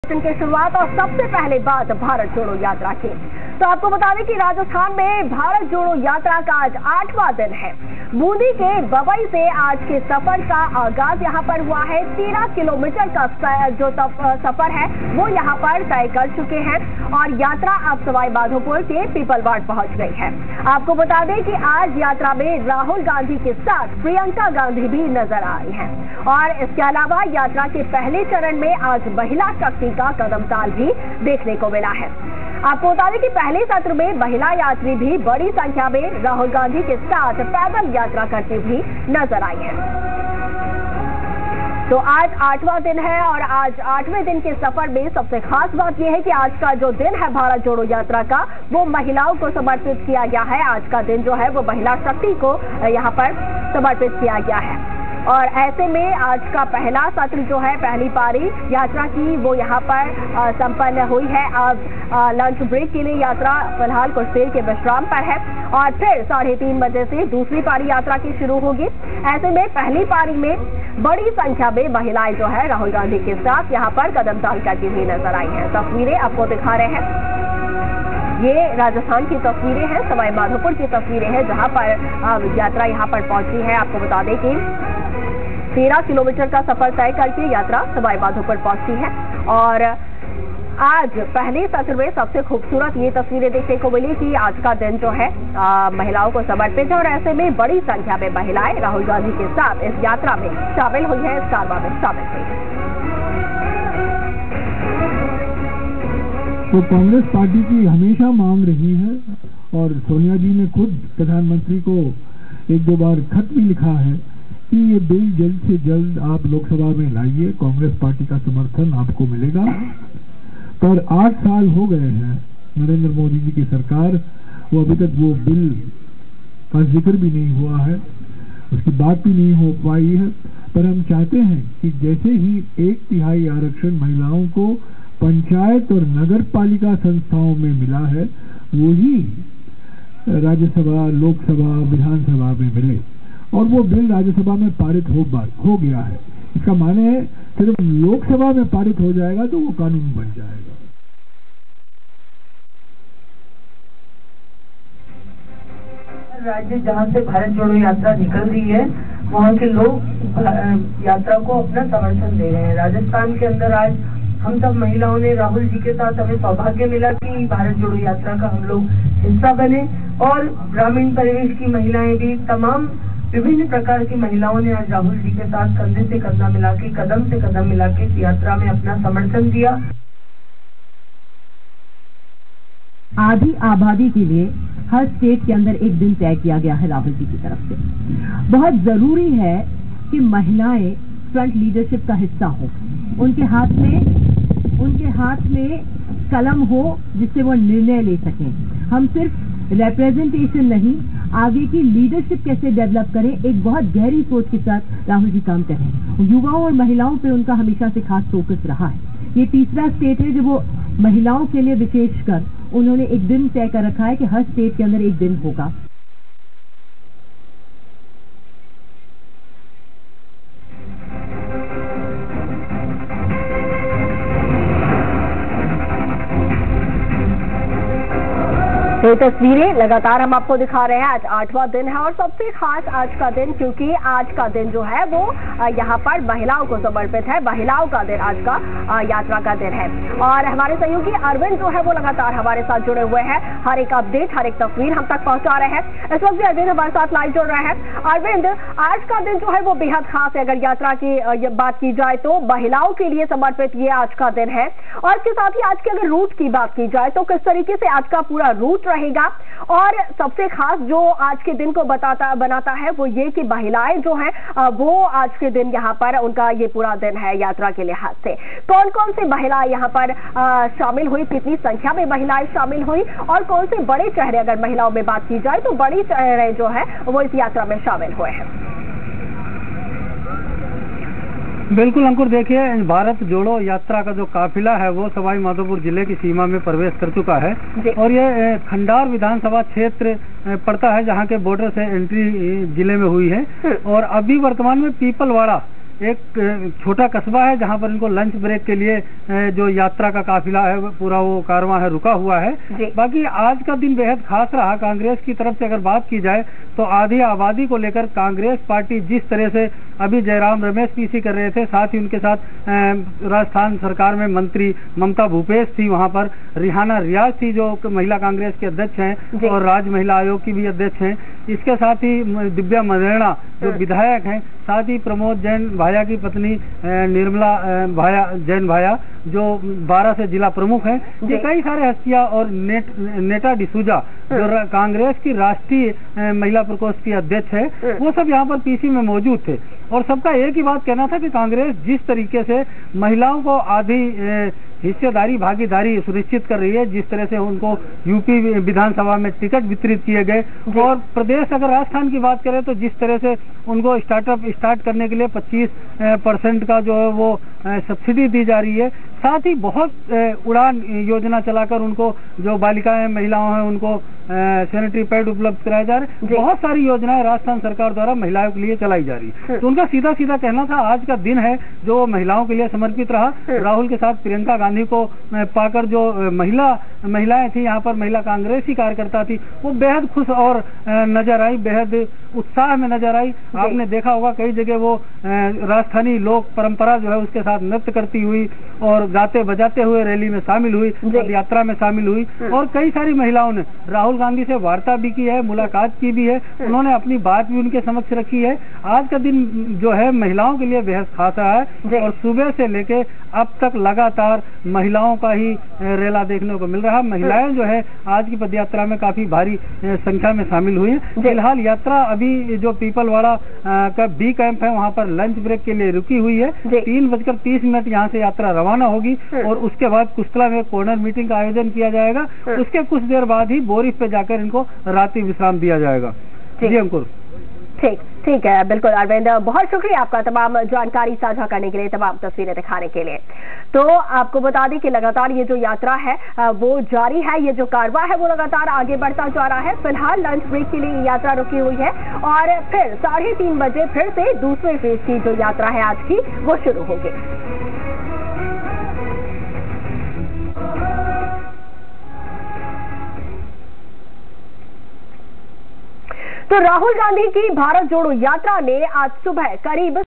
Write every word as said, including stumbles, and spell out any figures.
की शुरुआत और सबसे पहले बात भारत जोड़ो यात्रा की। तो आपको बता दें कि राजस्थान में भारत जोड़ो यात्रा का आज आठवां दिन है। बूंदी के बबई से आज के सफर का आगाज यहां पर हुआ है। तेरह किलोमीटर का जो सफर है वो यहां पर तय कर चुके हैं और यात्रा अब सवाई माधोपुर के पीपलवाड़ पहुंच गई है। आपको बता दें कि आज यात्रा में राहुल गांधी के साथ प्रियंका गांधी भी नजर आई हैं और इसके अलावा यात्रा के पहले चरण में आज महिला शक्ति का कदमताल भी देखने को मिला है। आपको बता दें कि पहले सत्र में महिला यात्री भी बड़ी संख्या में राहुल गांधी के साथ पैदल यात्रा करती हुई नजर आई है। तो आज आठवां दिन है और आज आठवें दिन के सफर में सबसे खास बात यह है कि आज का जो दिन है भारत जोड़ो यात्रा का वो महिलाओं को समर्पित किया गया है। आज का दिन जो है वो महिला शक्ति को यहाँ पर समर्पित किया गया है और ऐसे में आज का पहला सत्र जो है पहली पारी यात्रा की वो यहाँ पर संपन्न हुई है। अब लंच ब्रेक के लिए यात्रा फिलहाल कुछ देर के विश्राम पर है और फिर साढ़े तीन बजे से दूसरी पारी यात्रा की शुरू होगी। ऐसे में पहली पारी में बड़ी संख्या में महिलाएं जो है राहुल गांधी के साथ यहाँ पर कदमताल करती हुई नजर आई हैं। तस्वीरें आपको दिखा रहे हैं, ये राजस्थान की तस्वीरें हैं, सवाई माधोपुर की तस्वीरें हैं जहां पर यात्रा यहां पर पहुंची है। आपको बता दें कि तेरह किलोमीटर का सफर तय करके यात्रा सवाई माधोपुर पहुंची है और आज पहले सत्र में सबसे खूबसूरत ये तस्वीरें देखने को मिली कि आज का दिन जो है आ, महिलाओं को समर्पित है और ऐसे में बड़ी संख्या में महिलाएं राहुल गांधी के साथ इस यात्रा में शामिल हुई है, इस कारवां में शामिल हुई है। तो कांग्रेस पार्टी की हमेशा मांग रही है और सोनिया जी ने खुद प्रधानमंत्री को एक दो बार खत भी लिखा है कि ये बिल जल्द से जल्द आप लोकसभा में लाइए, कांग्रेस पार्टी का समर्थन आपको मिलेगा। पर आठ साल हो गए हैं नरेंद्र मोदी जी की सरकार, वो अभी तक वो बिल का जिक्र भी नहीं हुआ है, उसकी बात भी नहीं हो पाई है। पर हम चाहते हैं कि जैसे ही एक तिहाई आरक्षण महिलाओं को पंचायत और नगर पालिका संस्थाओं में मिला है वही राज्यसभा, लोकसभा, विधानसभा में मिले और वो बिल राज्यसभा में पारित हो, हो गया है। इसका माने है सिर्फ लोकसभा में पारित हो जाएगा तो वो कानून बन जाएगा। राज्य जहां से भारत जोड़ो यात्रा निकल रही है वहां के लोग यात्रा को अपना समर्थन दे रहे हैं। राजस्थान के अंदर आज हम सब महिलाओं ने राहुल जी के साथ हमें सौभाग्य मिला कि भारत जोड़ो यात्रा का हम लोग हिस्सा बने और ग्रामीण परिवेश की महिलाएं भी, तमाम विभिन्न प्रकार की महिलाओं ने आज राहुल जी के साथ कंधे से कंधा मिला के, कदम से कदम मिला के इस यात्रा में अपना समर्थन दिया। आधी आबादी के लिए हर स्टेट के अंदर एक दिन तय किया गया है राहुल जी की तरफ से। बहुत जरूरी है कि महिलाएं फ्रंट लीडरशिप का हिस्सा हो, उनके हाथ में उनके हाथ में कलम हो जिससे वो निर्णय ले सकें। हम सिर्फ रिप्रेजेंटेशन नहीं, आगे की लीडरशिप कैसे डेवलप करें, एक बहुत गहरी सोच के साथ राहुल जी काम कर रहे हैं। युवाओं और महिलाओं पे उनका हमेशा से खास फोकस रहा है। ये तीसरा स्टेट है जो वो महिलाओं के लिए विशेषकर उन्होंने एक दिन तय कर रखा है कि हर स्टेट के अंदर एक दिन होगा। तो तस्वीरें लगातार हम आपको दिखा रहे हैं। आज आठवां दिन है और सबसे खास आज का दिन क्योंकि आज का दिन जो है वो यहाँ पर महिलाओं को समर्पित है। महिलाओं का दिन आज का यात्रा का दिन है और हमारे सहयोगी अरविंद जो है वो लगातार हमारे साथ जुड़े हुए हैं। हर एक अपडेट, हर एक तस्वीर हम तक पहुंचा रहे हैं। इस वक्त भी अरविंद हमारे साथ लाइव जुड़ रहे हैं। अरविंद, आज का दिन जो है वो बेहद खास है। अगर यात्रा की बात की जाए तो महिलाओं के लिए समर्पित ये आज का दिन है और इसके साथ ही आज के अगर रूट की बात की जाए तो किस तरीके से आज का पूरा रूट रहेगा और सबसे खास जो आज के दिन को बताता बनाता है वो ये कि महिलाएं जो हैं वो आज के दिन यहाँ पर उनका ये पूरा दिन है यात्रा के लिहाज से। कौन कौन से महिलाएं यहाँ पर शामिल हुई, कितनी संख्या में महिलाएं शामिल हुई और कौन से बड़े चेहरे, अगर महिलाओं में बात की जाए तो बड़े चेहरे जो है वो इस यात्रा में शामिल हुए हैं? बिल्कुल अंकुर, देखिए भारत जोड़ो यात्रा का जो काफिला है वो सवाई माधोपुर जिले की सीमा में प्रवेश कर चुका है और ये खंडार विधानसभा क्षेत्र पड़ता है जहां के बॉर्डर से एंट्री जिले में हुई है और अभी वर्तमान में पीपलवाड़ा एक छोटा कस्बा है जहां पर इनको लंच ब्रेक के लिए जो यात्रा का काफिला है पूरा वो कारवां है रुका हुआ है। बाकी आज का दिन बेहद खास रहा। कांग्रेस की तरफ से अगर बात की जाए तो आधी आबादी को लेकर कांग्रेस पार्टी जिस तरह से अभी जयराम रमेश पीसी कर रहे थे, साथ ही उनके साथ राजस्थान सरकार में मंत्री ममता भूपेश थी, वहां पर रिहाना रियाज थी जो महिला कांग्रेस के अध्यक्ष हैं और राज्य महिला आयोग की भी अध्यक्ष हैं। इसके साथ ही दिव्या मदेरणा जो विधायक हैं, साथ ही प्रमोद जैन भाया की पत्नी निर्मला भाया जैन भाया जो बारह से जिला प्रमुख हैं, ये कई सारे हस्तियां और नेट, नेटा डिसूजा जो कांग्रेस की राष्ट्रीय महिला प्रकोष्ठ की अध्यक्ष है, वो सब यहाँ पर पीसी में मौजूद थे। और सबका एक ही बात कहना था कि कांग्रेस जिस तरीके से महिलाओं को आधी हिस्सेदारी भागीदारी सुनिश्चित कर रही है, जिस तरह से उनको यूपी विधानसभा में टिकट वितरित किए गए, और प्रदेश अगर राजस्थान की बात करें तो जिस तरह से उनको स्टार्टअप स्टार्ट करने के लिए पच्चीस परसेंट का जो है वो सब्सिडी दी जा रही है, साथ ही बहुत उड़ान योजना चलाकर उनको जो बालिकाएं महिलाओं हैं उनको सैनिटरी पैड उपलब्ध कराए जा रहे हैं। बहुत सारी योजनाएं राजस्थान सरकार द्वारा महिलाओं के लिए चलाई जा रही है। तो उनका सीधा सीधा कहना था आज का दिन है जो महिलाओं के लिए समर्पित रहा। राहुल के साथ प्रियंका गांधी को पाकर जो महिला महिलाएं थी, यहाँ पर महिला कांग्रेसी कार्यकर्ता थी, वो बेहद खुश और नजर आई, बेहद उत्साह में नजर आई। आपने देखा होगा कई जगह वो राजस्थानी लोक परंपरा जो है उसके साथ नृत्य करती हुई और गाते बजाते हुए रैली में शामिल हुई, यात्रा में शामिल हुई। और कई सारी महिलाओं ने राहुल गांधी से वार्ता भी की है, मुलाकात की भी है, उन्होंने अपनी बात भी उनके समक्ष रखी है। आज का दिन जो है महिलाओं के लिए बेहद खास रहा है और सुबह से लेके अब तक लगातार महिलाओं का ही रेला देखने को मिल रहा है। महिलाएं जो है आज की पदयात्रा में काफी भारी संख्या में शामिल हुई है। फिलहाल यात्रा अभी जो पीपलवाड़ा का बी कैंप है वहां पर लंच ब्रेक के लिए रुकी हुई है। तीन बजकर तीस मिनट यहाँ से यात्रा रवाना होगी और उसके बाद कुश्तला में कॉर्नर मीटिंग का आयोजन किया जाएगा। उसके कुछ देर बाद ही बोरिफ पे जाकर इनको रात्रि विश्राम दिया जाएगा। जी अंकुर। ठीक ठीक है, बिल्कुल अरविंद, बहुत शुक्रिया आपका तमाम जानकारी साझा करने के लिए, तमाम तस्वीरें दिखाने के लिए। तो आपको बता दें कि लगातार ये जो यात्रा है वो जारी है, ये जो कारवां है वो लगातार आगे बढ़ता जा रहा है। फिलहाल लंच ब्रेक के लिए यात्रा रुकी हुई है और फिर साढ़े तीन बजे फिर से दूसरे फेज की जो यात्रा है आज की वो शुरू होगी। तो राहुल गांधी की भारत जोड़ो यात्रा ने आज सुबह करीब